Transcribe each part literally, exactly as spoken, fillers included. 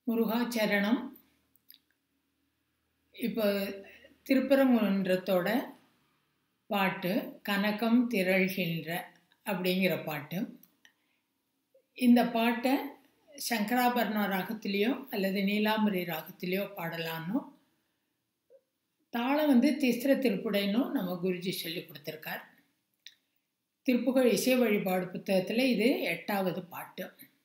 முருகாச்சரணம். இப்போ திருப்பரங்குன்றத்தோட பாட்டு கனகம் திரள்கின்ற அப்படிங்கிற பாட்டு. இந்த பாட்டை சங்கராபரண ராகத்திலேயோ அல்லது நீலாம்பரி ராகத்திலேயோ பாடலான்னு தாளம் வந்து திஸ்ர திருப்புடைன்னும் நம்ம குருஜி சொல்லி கொடுத்துருக்கார். திருப்புகழ் இசை வழிபாடு புத்தகத்தில் இது எட்டாவது பாட்டு.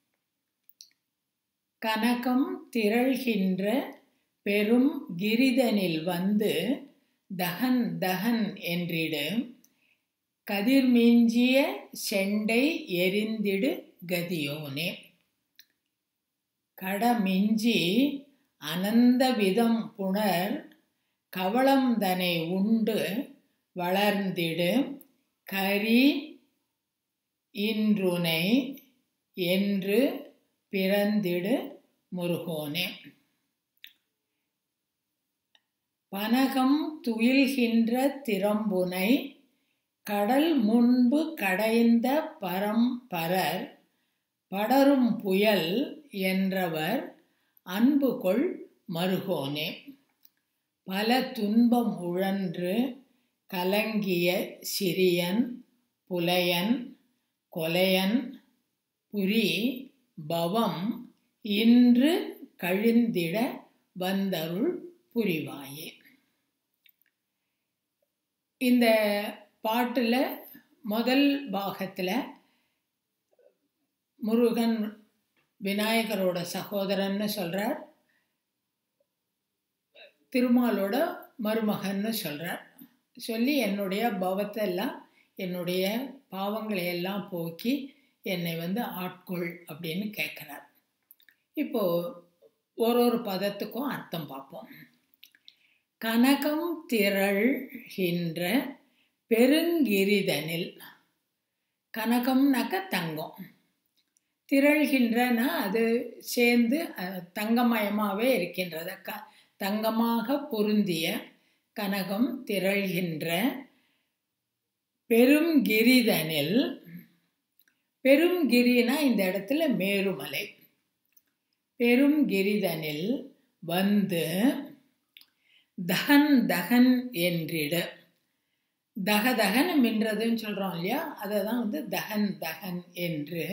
கனகம் திரள்கின்ற பெரும் கிரிதனில் வந்து தகன் தகன் என்றிடு கதிர்மிஞ்சிய செண்டை எரிந்திடு கதியோனே. கடமிஞ்சி அனந்த விதம் புணர் கவளம் தனை உண்டு வளர்ந்திடு கரி இன்றுனை என்று பிறந்திடு முருகோனே. பனகம் துயில்கின்ற திறம்புனை கடல் முன்பு கடைந்த பரம்பரர் படரும் புயல் என்றவர் அன்புகொள் மருகோனே. பல துன்பம் உழன்று கலங்கிய சிறியன் புலையன் கொலையன் புரி பவம் இன்று கழிந்திட வந்தருள் புரிவாயே. இந்த பாட்டில் முதல் பாகத்தில் முருகன் விநாயகரோட சகோதரன்னு சொல்கிறார், திருமாலோட மருமகன்னு சொல்கிறார். சொல்லி என்னுடைய பவத்தை எல்லாம் என்னுடைய பாவங்களை எல்லாம் போக்கி என்னை வந்து ஆட்கொள் அப்படின்னு கேட்குறார். இப்போது ஒரு ஒரு பதத்துக்கும் அர்த்தம் பார்ப்போம். கனகம் திரள்கின்ற பெருங்கிரிதனில், கனகம்னாக்க தங்கம், திரள்கின்றனா அது சேர்ந்து தங்கமயமாகவே இருக்கின்றது, க தங்கமாக பொருந்திய கனகம் திரள்கின்ற பெருங்கிரிதனில். பெருங்கிரினா இந்த இடத்துல மேருமலை. பெருங்கிரிதனில் வந்து தகன் தகன் என்றிடு. தகதகன் மின்றதுன்னு சொல்கிறோம் இல்லையா, அதை தான் வந்து தகன் தகன் என்று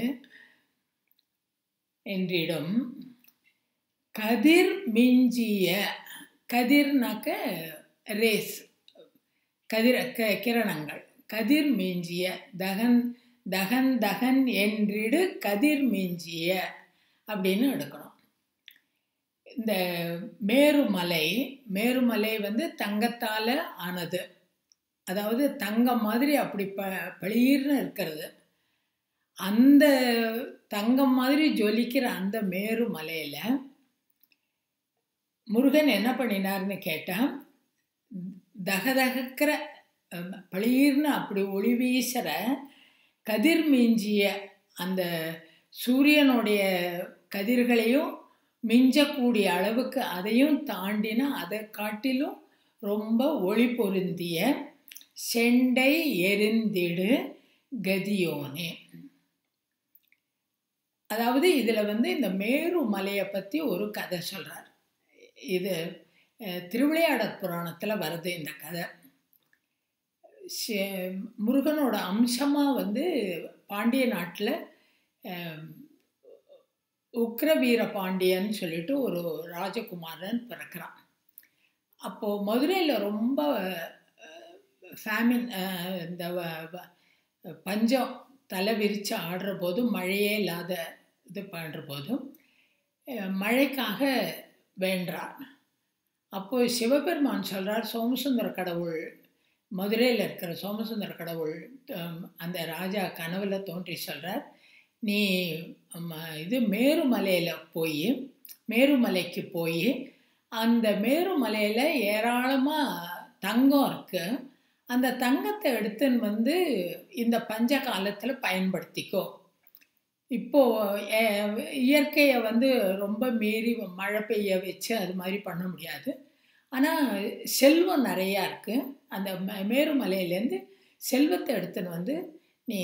என்றிடும் கதிர் மிஞ்சிய. கதிர்னாக்க ரேஸ், கதிர் க கிரணங்கள். கதிர் மிஞ்சிய தகன் தகன் தகன் என்றிடு கதிர் மிஞ்சிய அப்படின்னு எடுக்கணும். இந்த மேருமலை, மேருமலை வந்து தங்கத்தால் ஆனது, அதாவது தங்கம் மாதிரி அப்படி ப பளீர்னு இருக்கிறது. அந்த தங்கம் மாதிரி ஜொலிக்கிற அந்த மேருமலையில் முருகன் என்ன பண்ணினார்னு கேட்டால், தகதகிற பளீர்னு அப்படி ஒளி வீசுகிற கதிர் மிஞ்சிய அந்த சூரியனுடைய கதிர்களையும் மிஞ்சக்கூடிய அளவுக்கு அதையும் தாண்டின, அதை காட்டிலும் ரொம்ப ஒளி பொருந்திய செண்டை எரிந்திடு கதியோனே. அதாவது இதில் வந்து இந்த மேருமலையை பற்றி ஒரு கதை சொல்கிறார். இது திருவிளையாடற் புராணத்தில் வருது இந்த கதை. முருகனோட அம்சமாக வந்து பாண்டிய நாட்டில் உக்ரவீர பாண்டியன்னு சொல்லிட்டு ஒரு ராஜகுமாரன் பிறக்கிறான். அப்போது மதுரையில் ரொம்ப ஃபேமின், இந்த பஞ்சம் தலை விரித்து ஆடுற போதும், மழையே இல்லாத இது பண்ணுற போதும் மழைக்காக வேண்டார். அப்போது சிவபெருமான் சொல்கிறார், சோமசுந்தர கடவுள், மதுரையில் இருக்கிற சோமசுந்தர கடவுள் அந்த ராஜா கனவுல தோன்றி சொல்கிறார், நீ இது மேருமலையில் போய் மேருமலைக்கு போய் அந்த மேருமலையில் ஏராளமாக தங்கம் இருக்குது, அந்த தங்கத்தை எடுத்துன்னு வந்து இந்த பஞ்ச காலத்தில் பயன்படுத்திக்கோ. இப்போது இயற்கையை வந்து ரொம்ப மீறி மழை பெய்ய வச்சு அது மாதிரி பண்ண முடியாது, ஆனால் செல்வம் நிறையா இருக்குது, அந்த மேருமலையிலேருந்து செல்வத்தை எடுத்துன்னு வந்து நீ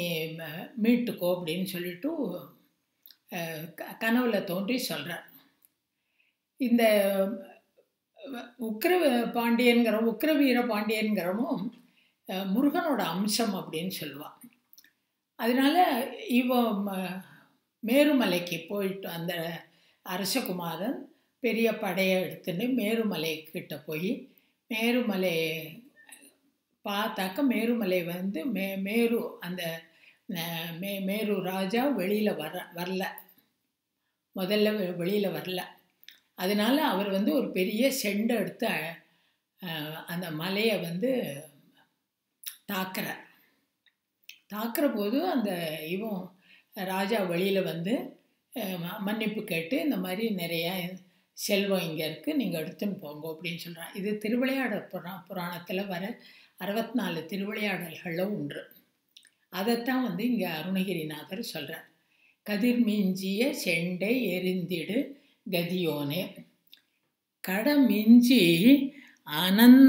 மீட்டுக்கோ அப்படின்னு சொல்லிட்டு கனவுல தோன்றி சொல்கிறார். இந்த உக்கிர பாண்டியன்கிற உக்கிர வீர பாண்டியன்கிறவும் முருகனோட அம்சம் அப்படின்னு சொல்லுவான். அதனால இவ மேருமலைக்கு போயிட்டு அந்த அரசகுமாரன் பெரிய படையை எடுத்துட்டு மேருமலைக்கிட்ட போய் மேருமலை பார்த்தாக்க மேருமலை வந்து மே மேரு அந்த மே மேரு ராஜா வெளியில் வர வரல முதல்ல வெளியில் வரல. அதனால அவர் வந்து ஒரு பெரிய செண்டை எடுத்து அந்த மலையை வந்து தாக்குற தாக்குற போது அந்த இவன் ராஜா வெளியில் வந்து மன்னிப்பு கேட்டு இந்த மாதிரி நிறையா செல்வம் இங்கே இருக்குது, நீங்கள் எடுத்துன்னு போங்க அப்படின்னு சொல்கிறான். இது திருவிளையாடல் புரா புராணத்தில் வர அறுபத்தி நாலு திருவிளையாடல்களில் ஒன்று. அதைத்தான் வந்து இங்கே அருணகிரிநாதர் சொல்கிறார். கதிர் மிஞ்சிய செண்டை எரிந்திடு கதியோனே, கடமிஞ்சி அனந்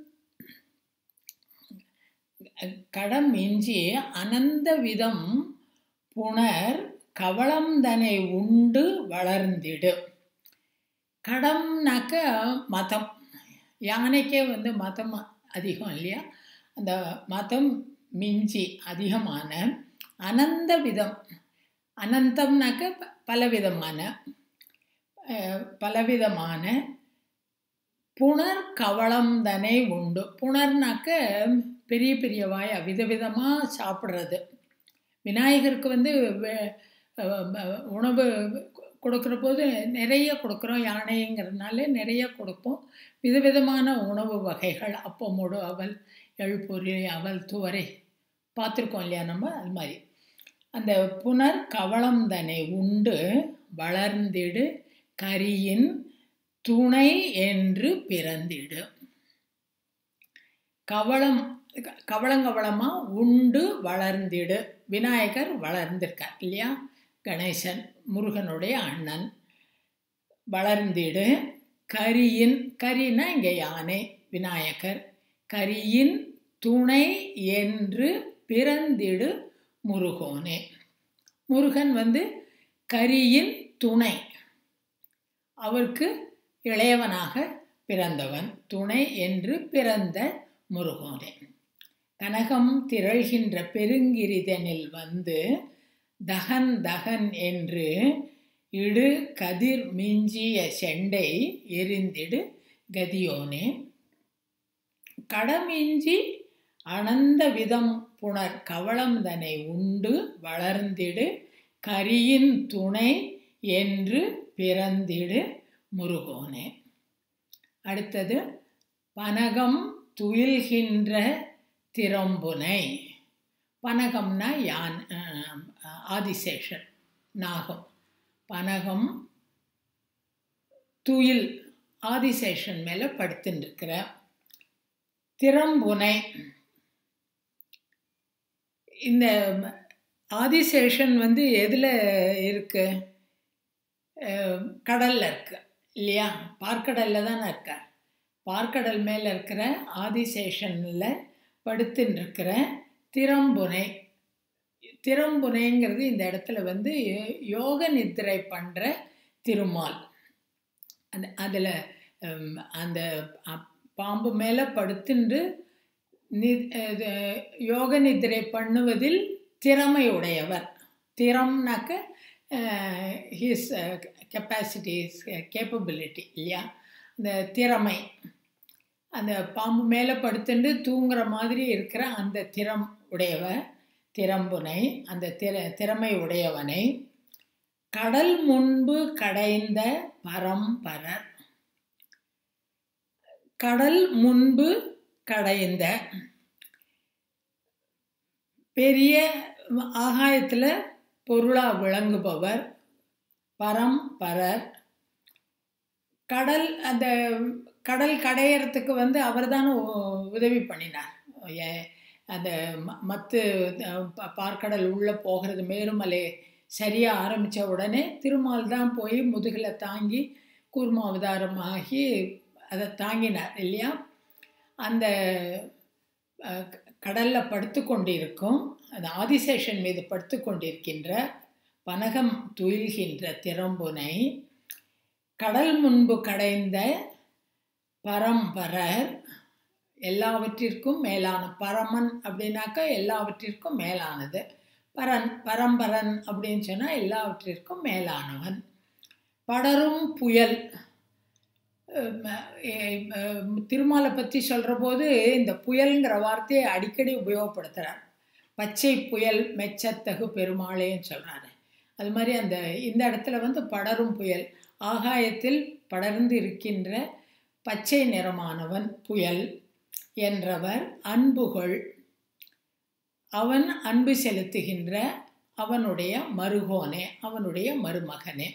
கடமிஞ்சி அனந்த விதம் புனர் கவளம்தனை உண்டு வளர்ந்திடு. கடம்னாக்க மதம், யானைக்கே வந்து மதம் அதிகம் இல்லையா? அந்த மதம் மிஞ்சி அதிகமான அனந்த விதம், அனந்தம்னாக்க பலவிதமான பலவிதமான புனர் கவளம் தனை உண்டு. புனர்னாக்க பெரிய பெரிய வாயா விதவிதமாக சாப்பிட்றது. விநாயகருக்கு வந்து உணவு கொடுக்குற போது நிறைய கொடுக்குறோம், யானைங்கிறதுனால நிறைய கொடுப்போம். விதவிதமான உணவு வகைகள், அப்பமோடு அவல், எழுப்பொரி, அவல், துவரை பார்த்துருக்கோம் இல்லையா நம்ம? அது மாதிரி அந்த புனர் கவளம் தனை உண்டு வளர்ந்திடு கரியின் துணை என்று பிறந்திடு. கவளம் கவளங்கவளமாக உண்டு வளர்ந்திடு. விநாயகர் வளர்ந்திருக்கார் இல்லையா? கணேசன் முருகனுடைய அண்ணன். வளர்ந்திடு கரியின், கரினா இங்கே யானை விநாயகர். கரியின் துணை என்று பிறந்திடு முருகோனே. முருகன் வந்து கரியின் துணை, அவருக்கு இளையவனாக பிறந்தவன். துணை என்று பிறந்த முருகோனே. கனகம் திரள்கின்ற பெருங்கிரிதனில் வந்து தகன் தகன் என்று இடு கதிர் மிஞ்சிய செண்டை எரிந்திடு கதியோனே. கடமிஞ்சி அனந்த விதம் புனர் கவளம் தனை உண்டு வளர்ந்திடு கரியின் துணை என்று பிறந்திடு முருகோனே. அடுத்தது பனகம் துயில்கின்ற திறம்புனை. பனகம்னா யான் ஆதிசேஷன் நாகம். பனகம் துயில் ஆதிசேஷன் மேலே படுத்துட்டு இருக்கிற. திறம்புனை, இந்த ஆதிசேஷன் வந்து எதில் இருக்கு? கடலில் இருக்கு இல்லையா? பார்க்கடலில் தானே இருக்க. பார்க்கடல் மேலே இருக்கிற ஆதிசேஷனில் படுத்துன்னு இருக்கிற திறம்புனை. திறம்புனைங்கிறது இந்த இடத்துல வந்து யோக நித்திரை பண்ணுற திருமால். அந்த அதில் அந்த பாம்பு மேலே படுத்துண்டு நி யோக நித்திரை பண்ணுவதில் திறமையுடையவர். திறம்னாக்க ஹிஸ் கெப்பாசிட்டிஸ், கேப்பபிலிட்டி இல்லையா? அந்த திறமை, அந்த பாம்பு மேலே படுத்துண்டு தூங்குற மாதிரி இருக்கிற அந்த திறம் உடையவர் திறம்புனை. அந்த திற திறமை உடையவனை கடல் முன்பு கடைந்த பரம்பரர். கடல் முன்பு கடைந்த, பெரிய ஆகாயத்தில் பொருளாக விளங்குபவர் பரம்பரர். கடல், அந்த கடல் கடையறதுக்கு வந்து அவர் தான் உதவி பண்ணினார். அந்த மற்ற பார்க்கடல் உள்ளே போகிறது, மேருமலை சரியாக ஆரம்பித்த உடனே திருமால் தான் போய் முதுகில் தாங்கி கூர்ம அவதாரமாகி அதை தாங்கினார் இல்லையா? அந்த கடலில் படுத்து கொண்டிருக்கும், அந்த ஆதிசேஷன் மீது படுத்து கொண்டிருக்கின்ற பனகம் துயில்கின்ற திறம்புனை கடல் முன்பு கடைந்த பரம்பரர், எல்லாவற்றிற்கும் மேலான. பரமன் அப்படின்னாக்கா எல்லாவற்றிற்கும் மேலானது. பரன் பரம்பரன் அப்படின்னு சொன்னால் எல்லாவற்றிற்கும் மேலானவன். படரும் புயல், திருமாலை பற்றி சொல்கிற போது இந்த புயலுங்கிற வார்த்தையை அடிக்கடி உபயோகப்படுத்துகிறார். பச்சை புயல் மெச்சத்தகு பெருமாளேன்னு சொல்கிறாரு. அது மாதிரி அந்த இந்த இடத்துல வந்து படரும் புயல், ஆகாயத்தில் படர்ந்து இருக்கின்ற பச்சை நிறமானவன் புயல் என்றவர். அன்புகள், அவன் அன்பு செலுத்துகின்ற அவனுடைய மருகோனே, அவனுடைய மருமகனே.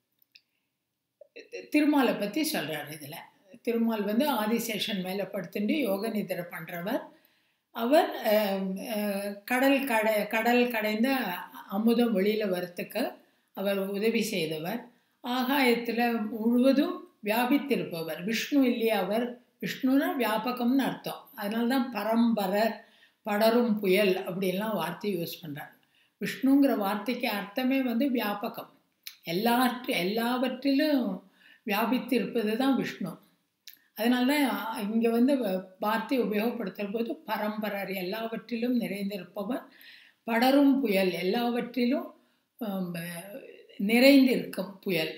திருமாலை பற்றி சொல்கிறார் இதில். திருமால் வந்து ஆதிசேஷன் மேலே படுத்துட்டு யோக நிதிரை பண்ணுறவர். அவர் கடல் கடை கடல் கடைந்த அமுதம் வெளியில் வரத்துக்கு அவர் உதவி செய்தவர். ஆகாயத்தில் முழுவதும் வியாபித்திருப்பவர். விஷ்ணு இல்லையா அவர்? விஷ்ணுனா வியாபகம்னு அர்த்தம். அதனால தான் பரம்பரர், படரும் புயல் அப்படின்லாம் வார்த்தை யூஸ் பண்ணுறார். விஷ்ணுங்கிற வார்த்தைக்கு அர்த்தமே வந்து வியாபகம். எல்லாற்று எல்லாவற்றிலும் வியாபித்து இருப்பது தான் விஷ்ணு. அதனால தான் இங்கே வந்து வார்த்தை உபயோகப்படுத்துகிற போது பரம்பரர், எல்லாவற்றிலும் நிறைந்திருப்பவர். படரும் புயல், எல்லாவற்றிலும் நிறைந்திருக்கும் புயல்.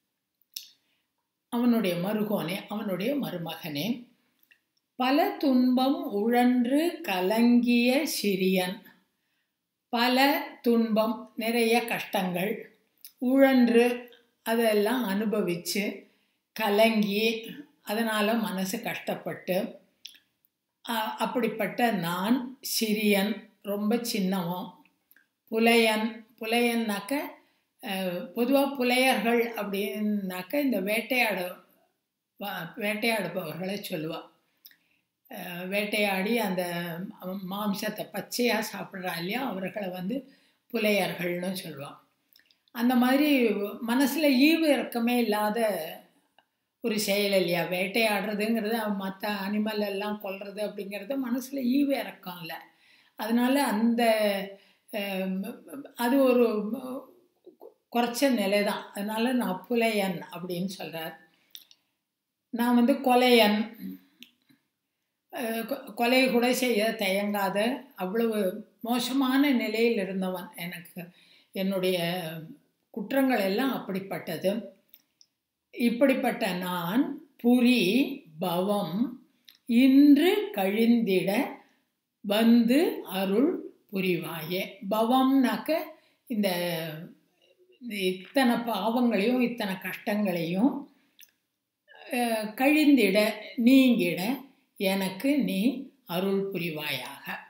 அவனுடைய மருகோனே, அவனுடைய மருமகனே. பல துன்பம் உழன்று கலங்கிய சிறியன். பல துன்பம், நிறைய கஷ்டங்கள், உழன்று அதெல்லாம் அனுபவித்து கலங்கி அதனால் மனசு கஷ்டப்பட்டு, அப்படிப்பட்ட நான் சிறியன், ரொம்ப சின்னவன். புலையன், புலையன்னாக்க பொதுவாக புலையர்கள் அப்படின்னாக்க இந்த வேட்டையாட வேட்டையாடுபவர்களை சொல்லுவாள். வேட்டையாடி அந்த மாம்சத்தை பச்சையாக சாப்பிட்றா இல்லையா, அவர்களை வந்து புலையர்கள்னு சொல்லுவாள். அந்த மாதிரி மனசில் ஈவு இறக்கமே இல்லாத ஒரு செயல் இல்லையா வேட்டையாடுறதுங்கிறது. மற்ற அனிமல் எல்லாம் கொல்றது அப்படிங்கிறது மனசில் ஈவு இறக்கம் இல்லை. அதனால் அந்த அது ஒரு குறைச்ச நிலை தான். அதனால் நான் புலையன் அப்படின்னு சொல்கிறார். நான் வந்து கொலையன், கொலை கூட செய்ய தயங்காத அவ்வளவு மோசமான நிலையில் இருந்தவன். எனக்கு என்னுடைய குற்றங்கள் எல்லாம் அப்படிப்பட்டது. இப்படிப்பட்ட நான் புரி பவம் இன்று கழிந்திட வந்து அருள் புரிவாயே. பவம்னாக்க இந்த இத்தனை பாவங்களையும் இத்தனை கஷ்டங்களையும் கழிந்திட நீங்கிட எனக்கு நீ அருள் புரிவாயாக.